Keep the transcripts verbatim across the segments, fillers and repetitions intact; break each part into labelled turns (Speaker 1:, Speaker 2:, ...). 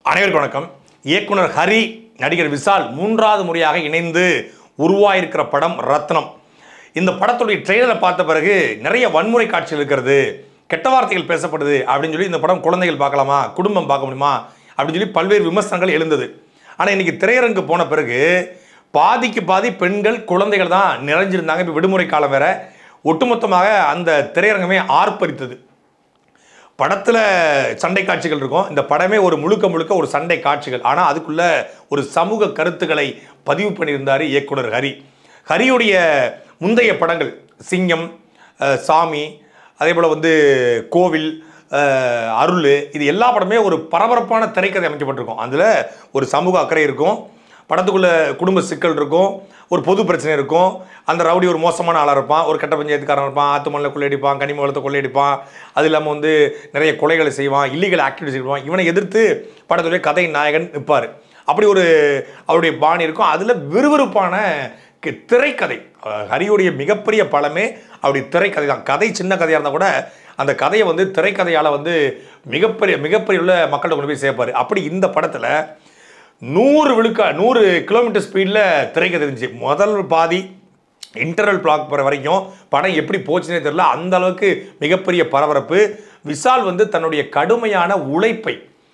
Speaker 1: அனைவருக்கும் வணக்கம். இயக்குனர் ஹரி, நடிகர் விஷால் மூன்றாவது முறையாக இணைந்து உருவாயிருக்கிற படம் ரத்னம். இந்த படத்துடைய ட்ரெய்லரை பார்த்த பிறகு நிறைய வன்முறை காட்சிகள் இருக்கிறது, கெட்ட வார்த்தைகள் பேசப்படுது அப்படின்னு சொல்லி இந்த படம் குழந்தைகள் பார்க்கலாமா, குடும்பம் பார்க்க முடியுமா அப்படின்னு சொல்லி பல்வேறு விமர்சனங்கள் எழுந்தது. ஆனால் இன்னைக்கு திரையரங்கு போன பிறகு பாதிக்கு பாதி பெண்கள், குழந்தைகள் தான் நிறைஞ்சிருந்தாங்க. இப்போ விடுமுறை காலம் வேற, ஒட்டுமொத்தமாக அந்த திரையரங்கமே ஆர்ப்பரித்தது. படத்தில் சண்டை காட்சிகள் இருக்கும். இந்த படமே ஒரு முழுக்க முழுக்க ஒரு சண்டை காட்சிகள். ஆனால் அதுக்குள்ள ஒரு சமூக கருத்துக்களை பதிவு பண்ணியிருந்தார் இயக்குனர் ஹரி. ஹரியுடைய முந்தைய படங்கள் சிங்கம், சாமி, அதே போல் வந்து கோவில், அருள், இது எல்லா படமே ஒரு பரபரப்பான திரைக்கதை அமைக்கப்பட்டிருக்கும். அதில் ஒரு சமூக அக்கறை இருக்கும், படத்துக்குள்ள குடும்ப சிக்கல் இருக்கும், ஒரு பொது பிரச்சனை இருக்கும். அந்த ரவுடி ஒரு மோசமான ஆளாக இருப்பான், ஒரு கட்ட பஞ்சாயத்துக்காரன் இருப்பான், ஆத்து மண்ணில் கொள்ளையடிப்பான், கனிம வளத்தை கொள்ளையடிப்பான், அது இல்லாமல் வந்து நிறைய கொலைகளை செய்வான், இல்லீகல் ஆக்டிவிட்டிஸ் செய்வான். இவனை எதிர்த்து படத்துடைய கதை நாயகன் நிற்பார். அப்படி ஒரு அவருடைய பாணி இருக்கும். அதில் விறுவிறுப்பான திரைக்கதை. ஹரியுடைய மிகப்பெரிய பலமே அவருடைய திரைக்கதை தான். கதை சின்ன கதையாக இருந்தால் கூட அந்த கதையை வந்து திரைக்கதையால் வந்து மிகப்பெரிய மிகப்பெரிய உள்ள மக்கள்கிட்ட கொண்டு போய் சேர்ப்பார். அப்படி இந்த படத்தில் நூறு விழுக்கா நூறு கிலோமீட்டர் ஸ்பீடில் திரைக்கதை இருந்துச்சு. முதல் பாதி இன்டர்வல் பிளாக் போகிற வரைக்கும் படம் எப்படி போச்சுன்னே தெரியல, அந்த அளவுக்கு மிகப்பெரிய பரபரப்பு. விஷால் வந்து தன்னுடைய கடுமையான உழைப்பை,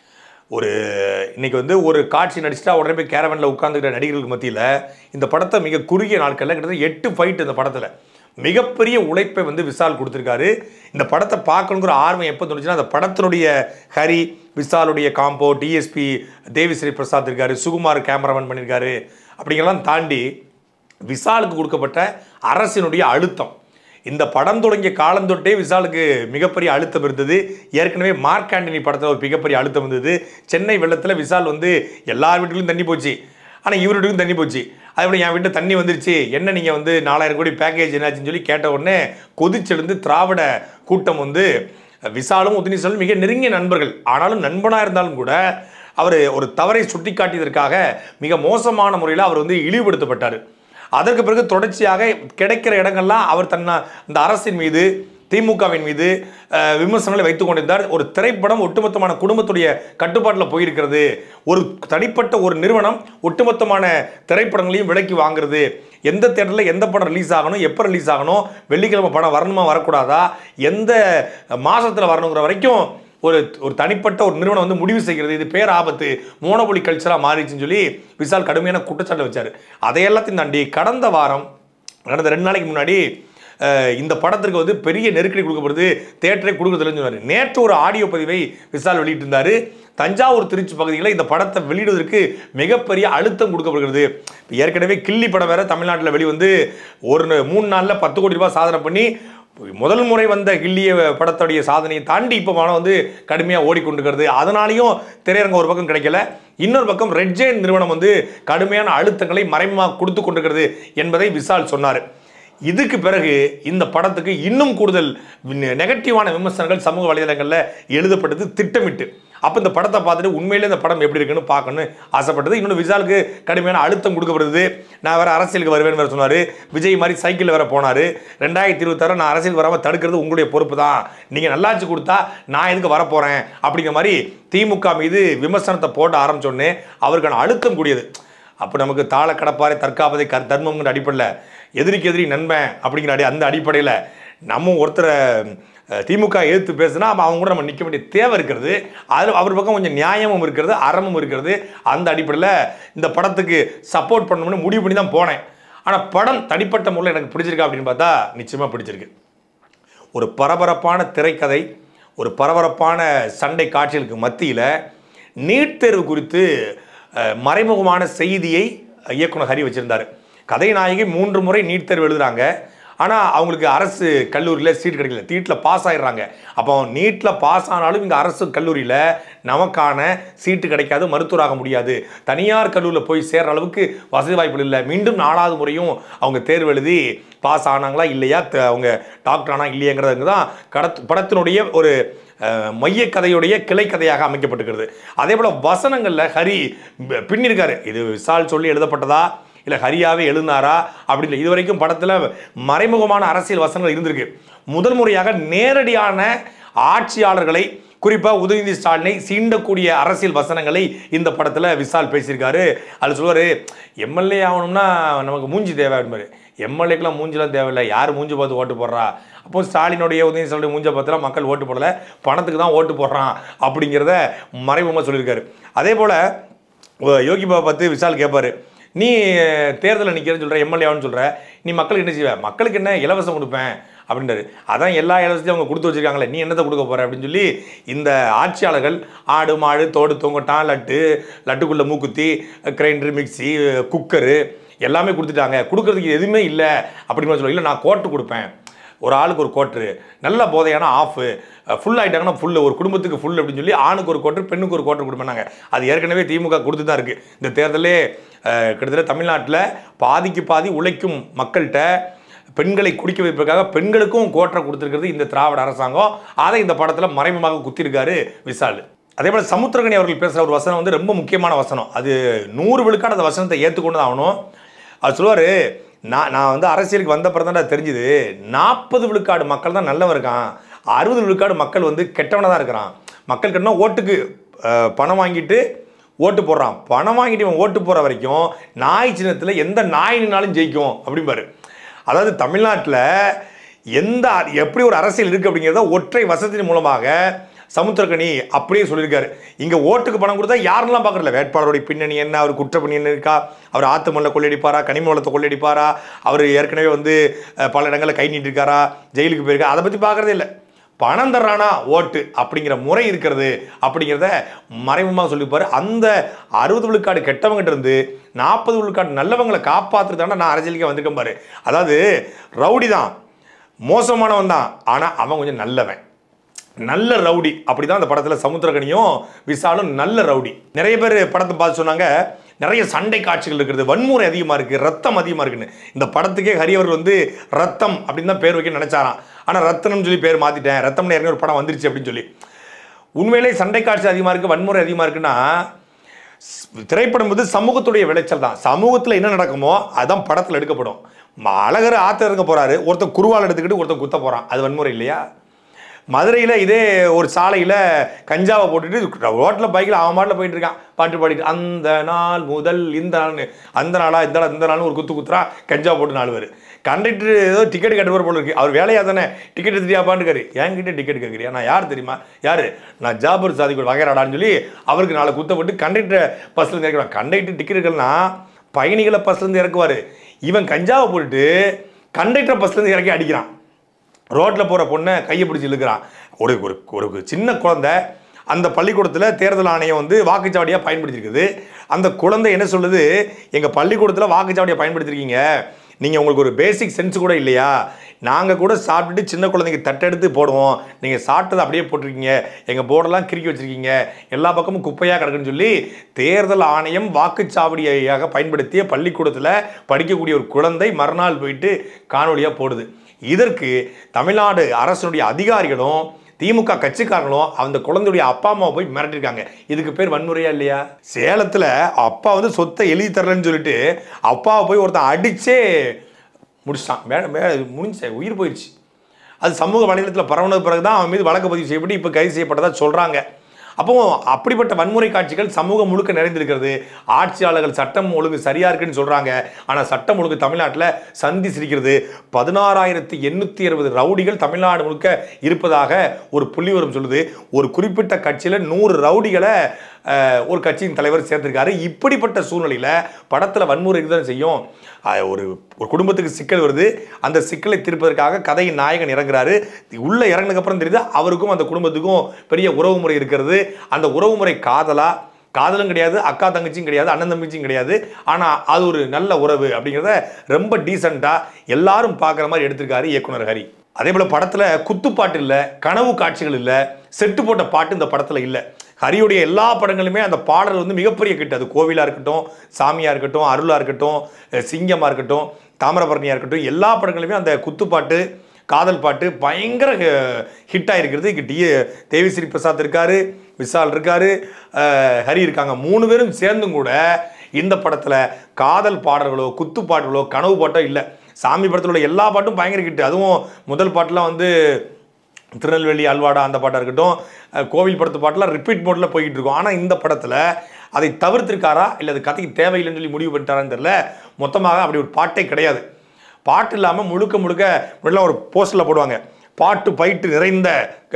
Speaker 1: ஒரு இன்னைக்கு வந்து ஒரு காட்சி நடிச்சுட்டா உடனே போய் கேரவனில் உட்காந்துக்கிற நடிகர்களுக்கு மத்தியில் இந்த படத்தை மிக குறுகிய நாட்களில் கிட்டத்தட்ட எட்டு ஃபைட் இந்த படத்தில் மிகப்பெரிய உழைப்பை வந்து விஷால் கொடுத்துருக்காரு. இந்த படத்தை பார்க்கணுங்கிற ஆர்வம் எப்போ தோணுச்சுன்னா, அந்த படத்தினுடைய ஹரி, விஷாலுடைய காம்போ, டிஎஸ்பி தேவிஸ்ரீ பிரசாத் இருக்காரு, சுகுமார் கேமராமேன் பண்ணியிருக்காரு. அப்படிங்கிறலாம் தாண்டி விஷாலுக்கு கொடுக்கப்பட்ட அரசினுடைய அழுத்தம், இந்த படம் தொடங்கிய காலம் தொட்டே விஷாலுக்கு மிகப்பெரிய அழுத்தம் இருந்தது. ஏற்கனவே மார்க் ஆண்டனி படத்தில் ஒரு மிகப்பெரிய அழுத்தம் இருந்தது. சென்னை வெள்ளத்தில் விஷால் வந்து எல்லார் வீட்டுக்கும் தண்ணி போச்சு, ஆனால் இவர் வீட்டுக்கும் தண்ணி போச்சு. அதேபோல் என் வீட்டில் தண்ணி வந்துருச்சு, என்ன நீங்கள் வந்து நாலாயிரம் கோடி பேக்கேஜ் என்னாச்சுன்னு சொல்லி கேட்ட உடனே கொதிச்செழுந்து திராவிட கூட்டம் வந்து விஷாலும் உதயநிதியும் மிக நெருங்கிய நண்பர்கள். ஆனாலும் நண்பனாக இருந்தாலும் கூட அவர் ஒரு தவறை சுட்டி காட்டியதற்காக மிக மோசமான முறையில் அவர் வந்து இழிவுபடுத்தப்பட்டார். அதற்கு பிறகு தொடர்ச்சியாக கிடைக்கிற இடங்கள்லாம் அவர் தன்னை இந்த அரசின் மீது, திமுகவின் மீது விமர்சனங்களை வைத்துக் கொண்டிருந்தார். ஒரு திரைப்படம் ஒட்டுமொத்தமான குடும்பத்துடைய கட்டுப்பாட்டில் போயிருக்கிறது, ஒரு தனிப்பட்ட ஒரு நிறுவனம் ஒட்டுமொத்தமான திரைப்படங்களையும் விலைக்கு வாங்குறது, எந்த தேட்டரில் எந்த படம் ரிலீஸ் ஆகணும், எப்போ ரிலீஸ் ஆகணும், வெள்ளிக்கிழமை படம் வரணுமா வரக்கூடாதா, எந்த மாதத்தில் வரணுங்கிற வரைக்கும் ஒரு ஒரு தனிப்பட்ட ஒரு நிறுவனம் வந்து முடிவு செய்கிறது. இது பேர் ஆபத்து, மோனோபொலி கல்ச்சராக மாறிடுச்சுன்னு சொல்லி விஷால் கடுமையான குற்றச்சாட்டை வச்சார். அதையெல்லாத்தையும் தாண்டி கடந்த வாரம், கடந்த ரெண்டு நாளைக்கு முன்னாடி இந்த படத்திற்கு வந்து பெரிய நெருக்கடி கொடுக்கப்படுது, தேட்டரை கொடுக்குறதுலன்னு சொன்னார். நேற்று ஒரு ஆடியோ பதிவை விஷால் வெளியிட்டிருந்தார். தஞ்சாவூர் திருச்சி பகுதிகளில் இந்த படத்தை வெளியிடுவதற்கு மிகப்பெரிய அழுத்தம் கொடுக்கப்படுகிறது. இப்போ ஏற்கனவே கில்லி படம் வேற தமிழ்நாட்டில் வெளிவந்து ஒரு மூணு நாளில் பத்து கோடி ரூபாய் சாதனை பண்ணி முதல் முறை வந்த கில்லிய படத்துடைய சாதனையை தாண்டி இப்போ படம் வந்து கடுமையாக ஓடிக்கொண்டிருக்கிறது. அதனாலையும் திரையரங்கம் ஒரு பக்கம் கிடைக்கல, இன்னொரு பக்கம் ரெட் ஜெயண்ட் நிறுவனம் வந்து கடுமையான அழுத்தங்களை மறைமுகமாக கொடுத்து கொண்டிருக்கிறது என்பதை விஷால் சொன்னார். இதுக்கு பிறகு இந்த படத்துக்கு இன்னும் கூடுதல் நெகட்டிவான விமர்சனங்கள் சமூக வலைதளங்களில் எழுதப்பட்டது திட்டமிட்டு. அப்போ இந்த படத்தை பார்த்துட்டு உண்மையிலே இந்த படம் எப்படி இருக்குன்னு பார்க்கணும்னு ஆசைப்பட்டது. இன்னொன்று விஷாலுக்கு கடுமையான அழுத்தம் கொடுக்கப்படுது. நான் வேறு அரசியலுக்கு வருவேன்னு வேறு சொன்னார். விஜய் மாதிரி சைக்கிளில் வேறு போனார். ரெண்டாயிரத்தி இருபத்தாறு நான் அரசியலுக்கு வராமல் தடுக்கிறது உங்களுடைய பொறுப்பு தான், நீங்கள் நல்லாச்சு கொடுத்தா நான் எதுக்கு வரப்போகிறேன் அப்படிங்கிற மாதிரி திமுக மீது விமர்சனத்தை போட ஆரம்பிச்சோடனே அவருக்கான அழுத்தம் கூடியது. அப்போ நமக்கு தாள கடப்பாறை தற்காப்பதை க தர்மங்கிற அடிப்படையில், எதிரிக்கு எதிரி நண்பன் அப்படிங்கிற அடி அந்த அடிப்படையில் நம்ம ஒருத்தரை திமுக எதிர்த்து பேசுனா அவங்க கூட நம்ம நிற்க வேண்டிய தேவை இருக்கிறது. அதில் அவர் பக்கம் கொஞ்சம் நியாயமும் இருக்கிறது, அறமும் இருக்கிறது. அந்த அடிப்படையில் இந்த படத்துக்கு சப்போர்ட் பண்ணணும்னு முடிவு பண்ணி தான் போனேன். ஆனால் படம் தனிப்பட்ட முறையில் எனக்கு பிடிச்சிருக்கா அப்படின்னு பார்த்தா நிச்சயமாக பிடிச்சிருக்கு. ஒரு பரபரப்பான திரைக்கதை, ஒரு பரபரப்பான சண்டை காட்சிகளுக்கு மத்தியில் நீட் தேர்வு குறித்து மறைமுகமான செய்தியை இயக்குனர் ஹரி வச்சிருந்தார். கதை நாயகி மூன்று முறை நீட் தேர்வு எழுதுறாங்க, ஆனால் அவங்களுக்கு அரசு கல்லூரியில் சீட் கிடைக்கல, நீட்டில் பாஸ் ஆகிடுறாங்க. அப்போ நீட்டில் பாஸ் ஆனாலும் இங்கே அரசு கல்லூரியில் நமக்கான சீட்டு கிடைக்காது, மருத்துவராக முடியாது, தனியார் கல்லூரியில் போய் சேர்ற அளவுக்கு வசதி வாய்ப்புகள் இல்லை. மீண்டும் நாலாவது முறையும் அவங்க தேர்வு எழுதி பாஸ் ஆனாங்களா இல்லையா, அவங்க டாக்டர் ஆனால் இல்லையாங்கிறது தான் கடத் படத்தினுடைய ஒரு மைய கதையுடைய கிளை கதையாக அமைக்கப்பட்டிருக்கிறது. அதே போல் வசனங்களில் ஹரி பின்னிருக்காரு. இது விஷால் சொல்லி எழுதப்பட்டதா இல்லை ஹரியாவே எழுதினாரா அப்படி இல்லை. இது வரைக்கும் படத்தில் மறைமுகமான அரசியல் வசனங்கள் இருந்திருக்கு. முதல் முறையாக நேரடியான ஆட்சியாளர்களை குறிப்பாக உதயநிதி ஸ்டாலினை சீண்டக்கூடிய அரசியல் வசனங்களை இந்த படத்தில் விசால் பேசியிருக்காரு. அது சொல்லுவார், எம்எல்ஏ ஆகணும்னா நமக்கு மூஞ்சி தேவை அப்படின்பாரு. எம்எல்ஏக்கெலாம் மூஞ்சிலாம் தேவையில்லை, யார் மூஞ்சி பார்த்து ஓட்டு போடுறா? அப்போ ஸ்டாலினுடைய உதயநிதி ஸ்டாலினுடைய மூஞ்சை பார்த்துலாம் மக்கள் ஓட்டு போடலை, பணத்துக்கு தான் ஓட்டு போடுறான் அப்படிங்கிறத மறைமுகமாக சொல்லியிருக்காரு. அதே போல் யோகி பாபா பார்த்து விசால் கேட்பார், நீ தேர்தலில் நிற்கிறேன்னு சொல்கிற, எம்எல்ஏன்னு சொல்கிற, நீ மக்களுக்கு என்ன செய்வ? மக்களுக்கு என்ன இலவசம் கொடுப்பேன் அப்படின்றாரு. அதான் எல்லா இலவசத்தையும் அவங்க கொடுத்து வச்சுருக்காங்களே, நீ என்னத்தை கொடுக்க போகிற அப்படின்னு சொல்லி இந்த ஆட்சியாளர்கள் ஆடு மாடு தோடு தொங்கட்டான் லட்டு லட்டுக்குள்ளே மூக்குத்தி கிரைண்டரு மிக்சி குக்கரு எல்லாமே கொடுத்துட்டாங்க, கொடுக்குறதுக்கு எதுவுமே இல்லை அப்படின்னு சொல்லி, இல்லை நான் கோட்டு கொடுப்பேன், ஒரு ஆளுக்கு ஒரு கோட்ரு, நல்ல போதையான ஆஃபு, ஃபுல் ஆகிட்டாங்கன்னா ஃபுல்லு, ஒரு குடும்பத்துக்கு ஃபுல் அப்படின்னு சொல்லி ஆணுக்கு ஒரு கோட்ரு பெண்ணுக்கு ஒரு கோட்ரு கொடுப்பேனாங்க. அது ஏற்கனவே திமுக கொடுத்து தான் இருக்குது. இந்த தேர்தலே கிட்டத்தட்ட தமிழ்நாட்டில் பாதிக்கு பாதி உழைக்கும் மக்கள்கிட்ட பெண்களை குடிக்க வைப்பதற்காக பெண்களுக்கும் கோட்டரை கொடுத்துருக்கிறது இந்த திராவிட அரசாங்கம். அதை இந்த படத்தில் மறைமுகமாக குத்திருக்காரு விசால். அதே போல் சமுத்திரகனி அவர்கள் பேசுகிற ஒரு வசனம் வந்து ரொம்ப முக்கியமான வசனம். அது நூறு விழுக்காடு அந்த வசனத்தை ஏற்றுக்கொண்டு தான் ஆகணும். அது சொல்லுவார், நான் நான் வந்து அரசியலுக்கு வந்த பிறகு தான் தெரிஞ்சுது, நாற்பது விழுக்காடு மக்கள் தான் நல்லவன் இருக்கான், அறுபது விழுக்காடு மக்கள் வந்து கெட்டவனாக தான் இருக்கிறான். மக்கள் கட்டினா ஓட்டுக்கு பணம் வாங்கிட்டு ஓட்டு போடுறான், பணம் வாங்கிட்டு இவன் ஓட்டு போகிற வரைக்கும் நாய் சின்னத்தில் எந்த நாயினாலும் ஜெயிக்கும் அப்படிம்பாரு. அதாவது தமிழ்நாட்டில் எந்த எப்படி ஒரு அரசியல் இருக்குது அப்படிங்கிறத ஒற்றை வசத்தின் மூலமாக சமுத்திரகனி அப்படியே சொல்லியிருக்காரு. இங்கே ஓட்டுக்கு பணம் கொடுத்தா யாரெல்லாம் பார்க்குறல, வேட்பாளருடைய பின்னணி என்ன, அவர் குற்ற பின்னணி இருக்கா, அவர் ஆத்து மண்ணில் கொள்ளையடிப்பாரா, கனிம வளத்தை கொள்ளையடிப்பாரா, அவர் ஏற்கனவே வந்து பல இடங்களில் கை நீட்டிருக்காரா, ஜெயிலுக்கு போயிருக்கா, அதை பற்றி பார்க்குறதே இல்லை. பணம் தர்றானா ஓட்டு அப்படிங்கிற முறை இருக்கிறது அப்படிங்கிறத மறைமுகமாக சொல்லிப்பாரு. அந்த அறுபது விழுக்காடு கெட்டவங்கிட்ட இருந்து நாற்பது விழுக்காடு நல்லவங்களை காப்பாற்றுறதான நான் அரசியலுக்கே வந்திருக்கேன் பாரு. அதாவது ரவுடி தான், மோசமானவன் தான், ஆனால் அவன் கொஞ்சம் நல்லவன், நல்ல ரவுடி. அப்படி தான் அந்த படத்தில் சமுத்திரகனியும் விசாலும் நல்ல ரவுடி. நிறைய பேர் படத்தை பார்த்து சொன்னாங்க, நிறைய சண்டை காட்சிகள் இருக்கிறது, வன்முறை அதிகமாக இருக்குது, ரத்தம் அதிகமாக இருக்குன்னு. இந்த படத்துக்கே ஹரி அவர்கள் வந்து ரத்தம் அப்படின்னு தான் பேர் வைக்க நினச்சாராம். ஆனால் ரத்தனம்னு சொல்லி பேர் மாற்றிட்டேன், ரத்தம்னு ஏற்கனவே ஒரு படம் வந்துருச்சு அப்படின்னு சொல்லி. உண்மையிலே சண்டை காட்சி அதிகமாக இருக்குது, வன்முறை அதிகமாக இருக்குன்னா திரைப்படம் வந்து சமூகத்துடைய விளைச்சல் தான். சமூகத்தில் என்ன நடக்குமோ அதுதான் படத்தில் எடுக்கப்படும். அழகர் ஆற்ற இருக்க போகிறாரு, ஒருத்தன் குருவால் எடுத்துக்கிட்டு ஒருத்தன் குத்த போகிறான், அது வன்முறை இல்லையா? மதுரையில் இதே ஒரு சாலையில் கஞ்சாவை போட்டுட்டு ரோட்டில் பைக்கில் அவன் மாட்டில் போயிட்டு இருக்கான், பாட்டு பாடிட்டு அந்த நாள் முதல் இந்த நாள்னு, அந்த நாளா இந்த நாள் இந்த நாள்னு ஒரு குத்து குத்துறா, கஞ்சா போட்டு நாலு பேர். கண்டக்டர் ஏதோ டிக்கெட் கட்டுவார் போல இருக்கு, அவர் வேலையாக தானே டிக்கெட் எடுத்துட்டியாப்பான்னு இருக்காரு. என்கிட்ட டிக்கெட் கேட்குறியா, நான் யார் தெரியுமா, யார், நான் ஜாபர் சாதிக்கு வகைராடான்னு சொல்லி அவருக்கு நாளை குத்தப்பட்டு கண்டக்டர் பஸ்லேருந்து இறக்குவான். கண்டக்டர் டிக்கெட் எடுக்கலன்னா பயணிகளை பஸ்லேருந்து இறக்குவார், இவன் கஞ்சாவை போட்டுட்டு கண்டக்டர் பஸ்லேருந்து இறக்கி அடிக்கிறான், ரோட்டில் போகிற பொண்ணை கையை பிடிச்சி இழுக்கிறான். ஒரு ஒரு ஒரு சின்ன குழந்தை அந்த பள்ளிக்கூடத்தில் தேர்தல் ஆணையம் வந்து வாக்குச்சாவடியாக பயன்படுத்தியிருக்குது. அந்த குழந்தை என்ன சொல்லுது, எங்கள் பள்ளிக்கூடத்தில் வாக்குச்சாவடியை பயன்படுத்திருக்கீங்க, நீங்கள் உங்களுக்கு ஒரு பேசிக் சென்ஸ் கூட இல்லையா, நாங்கள் கூட சாப்பிட்டுட்டு சின்ன குழந்தைங்க தட்டெடுத்து போடுவோம், நீங்கள் சாப்பிட்டதை அப்படியே போட்டிருக்கீங்க, எங்கள் போர்டெல்லாம் கிறுக்கி வச்சுருக்கீங்க, எல்லா பக்கமும் குப்பையாக கிடக்குன்னு சொல்லி தேர்தல் ஆணையம் வாக்குச்சாவடியாக பயன்படுத்திய பள்ளிக்கூடத்தில் படிக்கக்கூடிய ஒரு குழந்தை மறுநாள் போயிட்டு காணொலியாக போடுது. இதற்கு தமிழ்நாடு அரசுடைய அதிகாரிகளும் திமுக கட்சிக்காரங்களும் அந்த குழந்தையுடைய அப்பா அம்மாவை போய் மிரட்டிருக்காங்க. இதுக்கு பேர் வன்முறையா இல்லையா? சேலத்தில் அப்பா வந்து சொத்தை எழுதி தரலன்னு சொல்லிட்டு அப்பாவை போய் ஒருத்தன் அடிச்சே முடிச்சிட்டான், மே மே முடிஞ்ச உயிர் போயிடுச்சு. அது சமூக வலைதளத்தில் பரவுனது பிறகு தான் அவன் மீது வழக்கு பதிவு செய்யப்பட்டு இப்போ கைது செய்யப்பட்டதாக சொல்கிறாங்க. அப்போ அப்படிப்பட்ட வன்முறை காட்சிகள் சமூகம் முழுக்க நிறைந்திருக்கிறது. ஆட்சியாளர்கள் சட்டம் ஒழுங்கு சரியா இருக்குன்னு சொல்றாங்க, ஆனால் சட்டம் ஒழுங்கு தமிழ்நாட்டில் சந்தி சிரிக்கிறது. பதினாறாயிரத்தி எண்ணூற்றி அறுபது ரவுடிகள் தமிழ்நாடு முழுக்க இருப்பதாக ஒரு புள்ளிவரம் சொல்லுது. ஒரு குறிப்பிட்ட கட்சியில் நூறு ரவுடிகளை ஒரு கட்சியின் தலைவர் சேர்த்திருக்காரு. இப்படிப்பட்ட சூழ்நிலையில் படத்தில் வன்முறை தான் செய்யும். ஒரு ஒரு குடும்பத்துக்கு சிக்கல் வருது, அந்த சிக்கலை தீர்ப்பதற்காக கதையின் நாயகன் இறங்குறாரு. உள்ள இறங்கினதுக்கப்புறம் தெரியுது அவருக்கும் அந்த குடும்பத்துக்கும் பெரிய உறவு முறை இருக்கிறது. அந்த உறவு முறை காதலா, காதலும் கிடையாது, அக்கா தங்கச்சியும் கிடையாது, அண்ணன் தங்கச்சியும் கிடையாது, ஆனால் அது ஒரு நல்ல உறவு அப்படிங்கிறத ரொம்ப டீசெண்டாக எல்லாரும் பார்க்குற மாதிரி எடுத்திருக்காரு இயக்குனர் ஹரி. அதே போல் படத்தில் குத்துப்பாட்டு இல்லை, கனவு காட்சிகள் இல்லை, செட்டு போட்ட பாட்டு இந்த படத்தில் இல்லை. ஹரியுடைய எல்லா படங்களுமே அந்த பாடல் வந்து மிகப்பெரிய கிட்டு. அது கோவிலாக இருக்கட்டும், சாமியாக இருக்கட்டும், அருளாக இருக்கட்டும், சிங்கமாக இருக்கட்டும், தாமிரபரணியாக இருக்கட்டும், எல்லா படங்களுமே அந்த குத்துப்பாட்டு காதல் பாட்டு பயங்கர ஹிட்டாக இருக்கிறது. இங்கே டி தேவிஸ்ரீ பிரசாத் இருக்கார், விஷால் இருக்கார், ஹரி இருக்காங்க. மூணு பேரும் சேர்ந்தும் கூட இந்த படத்தில் காதல் பாடல்களோ குத்து பாடல்களோ கனவு பாட்டோ இல்லை. சாமி படத்தில் உள்ள எல்லா பாட்டும் பயங்கர ஹிட்டு. அதுவும் முதல் பாட்டெலாம் வந்து திருநெல்வேலி அல்வாடா அந்த பாட்டாக இருக்கட்டும், கோவில் படத்து பாட்டெலாம் ரிப்பீட் மோடில் போய்கிட்டு இருக்கும். ஆனால் இந்த படத்தில் அதை தவிர்த்திருக்காரா இல்லை அது கதைக்கு தேவையில்லைன்னு சொல்லி முடிவு பண்ணிட்டாரான்னு தெரியல. மொத்தமாக அப்படி ஒரு பாட்டே கிடையாது. பாட்டு இல்லாமல் முழுக்க முழுக்க முன்னாடி ஒரு போஸ்டரில் போடுவாங்க, பாட்டு பயிட்டு நிறைந்த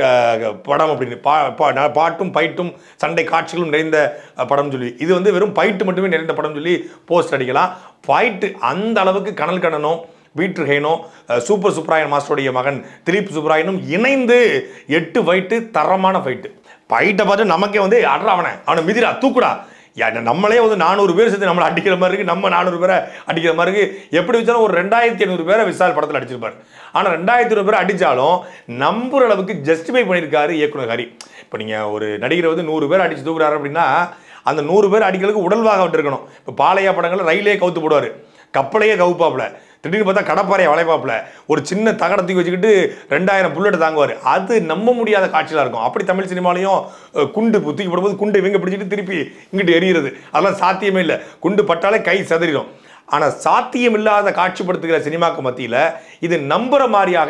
Speaker 1: படம் அப்படின்னு. பா பாட்டும் பயிட்டும் சண்டை காட்சிகளும் நிறைந்த படம் சொல்லி, இது வந்து வெறும் பயிட்டு மட்டுமே நிறைந்த படம் சொல்லி போஸ்ட் அடிக்கலாம். ஃபைட்டு அந்த அளவுக்கு கனல் கண்ணனும் பீட்டர் ஹெய்னும் சூப்பர் சுப்ராயன் மாஸ்டருடைய மகன் திலீப் சுப்ராயனும் இணைந்து எட்டு ஃபைட்டு, தரமான ஃபைட்டு. ஃபைட்டை பார்த்து நமக்கே வந்து அட்ரா அவனை அவனை மிதிரா தூக்குடா, நம்மளே வந்து நானூறு பேர் சேர்த்து நம்மளை அடிக்கிற மாதிரி இருக்குது, நம்ம நானூறு பேரை அடிக்கிற மாதிரி இருக்குது. எப்படி வச்சாலும் ஒரு ரெண்டாயிரத்தி ஐநூறு பேரை விசால் படத்தில் அடிச்சிருப்பார். ஆனால் ரெண்டாயிரத்தி ஐநூறு பேரை அடித்தாலும் நம்புற அளவுக்கு ஜஸ்டிஃபை பண்ணியிருக்காரு இயக்குனர் ஹரி. இப்போ நீங்கள் ஒரு நடிகரை வந்து நூறு பேர் அடித்து தூக்குறாரு அப்படின்னா அந்த நூறு பேர் அடிக்கிறதுக்கு உடல்வாக விட்டு இருக்கணும். இப்போ பாலையா படங்களில் ரயிலே கவுத்து போடுவார், கப்பலையே கவுப்பாப்புல, திடீர்னு பார்த்தா கடப்பாறையை வளைப்பாப்புல, ஒரு சின்ன தகடத்துக்கு வச்சுக்கிட்டு ரெண்டாயிரம் புல்லட் தாங்குவார். அது நம்ப முடியாத காட்சியாக இருக்கும். அப்படி தமிழ் சினிமாலையும் குண்டு தூக்கி போடும்போது குண்டு இவங்க பிடிச்சிட்டு திருப்பி இங்கிட்டு எரியிறது, அதெல்லாம் சாத்தியமே இல்லை. குண்டு பட்டாலே கை செதறிடும். ஆனால் சாத்தியம் இல்லாத காட்சிப்படுத்துகிற சினிமாக்கு மத்தியில் இது நம்புற மாதிரியாக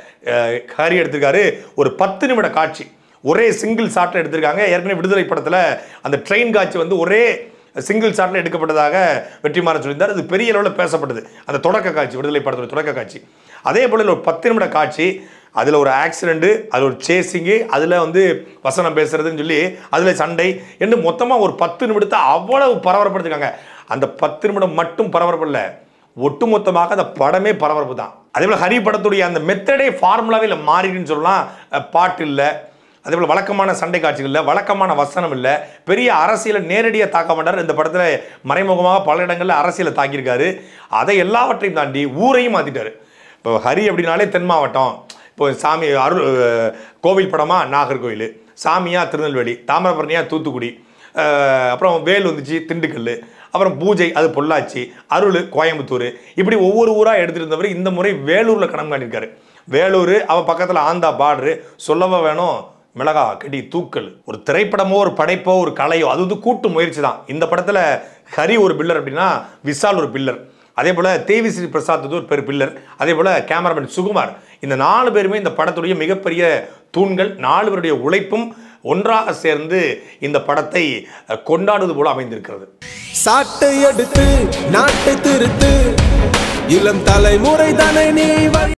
Speaker 1: ஹரி எடுத்திருக்காரு. ஒரு பத்து நிமிட காட்சி ஒரே சிங்கிள் ஷாட்டில் எடுத்திருக்காங்க. ஏற்கனவே விடுதலை படத்தில் அந்த ட்ரெயின் காட்சி வந்து ஒரே சிங்கிள் ஷாட்டில் எடுக்கப்பட்டதாக வெற்றிமாறன் சொல்லியிருந்தார். அது பெரிய அளவில் பேசப்பட்டது, அந்த தொடக்க காட்சி, விடுதலை படத்தோட தொடக்க காட்சி. அதே போல் ஒரு பத்து நிமிட காட்சி, அதில் ஒரு ஆக்சிடெண்ட்டு, அதில் ஒரு சேசிங்கு, அதில் வந்து வசனம் பேசுறதுன்னு சொல்லி அதில் சண்டை என்று மொத்தமாக ஒரு பத்து நிமிடத்தை அவ்வளவு பரபரப்படுத்திருக்காங்க. அந்த பத்து நிமிடம் மட்டும் பரபரப்பு இல்லை, ஒட்டுமொத்தமாக அந்த படமே பரபரப்பு தான். அதே போல் ஹரி படத்துடைய அந்த மெத்தடே ஃபார்முலாவே இல்லை, மாறிடுன்னு சொல்லலாம். பாட்டு இல்லை, அதே போல் வழக்கமான சண்டை காட்சிகள் இல்லை, வழக்கமான வசனம் இல்லை, பெரிய அரசியலை நேரடியாக தாக்க மாட்டார். இந்த படத்தில் மறைமுகமாக பல இடங்களில் அரசியலை தாக்கியிருக்காரு. அதை எல்லாவற்றையும் தாண்டி ஊரையும் மாற்றிட்டார். இப்போ ஹரி அப்படின்னாலே தென் மாவட்டம், இப்போ சாமி அருள் கோவில் படமாக நாகர்கோவில், சாமியா திருநெல்வேலி, தாமிரபரணியா தூத்துக்குடி, அப்புறம் வேல் வந்துச்சு திண்டுக்கல், அப்புறம் பூஜை அது பொள்ளாச்சி, அருள் கோயம்புத்தூர், இப்படி ஒவ்வொரு ஊராக எடுத்துகிட்டு இருந்தவர் இந்த முறை வேலூரில் கணம் காட்டியிருக்காரு. வேலூர் அவன் பக்கத்தில் ஆந்தா பார்டரு, சொல்லவா வேணும் மிளகா கட்டி தூக்கல். ஒரு திரைப்படமோ ஒரு படைப்போ ஒரு கலையோ அது வந்து கூட்டு முயற்சி தான். இந்த படத்தில் ஹரி ஒரு பில்லர் அப்படின்னா விஷால் ஒரு பில்லர், அதே போல் தேவி ஸ்ரீ பிரசாத் ஒரு பெரு பில்லர், அதே போல் கேமராமேன் சுகுமார், இந்த நாலு பேருமே இந்த படத்துடைய மிகப்பெரிய தூண்கள். நாலு பேருடைய உழைப்பும் ஒன்றாக சேர்ந்து இந்த படத்தை கொண்டாடுவது போல அமைந்திருக்கிறது.
Speaker 2: சாட்டை எடுத்து நாட்டை திருத்து, இளம் தலைமுறை தானே நீ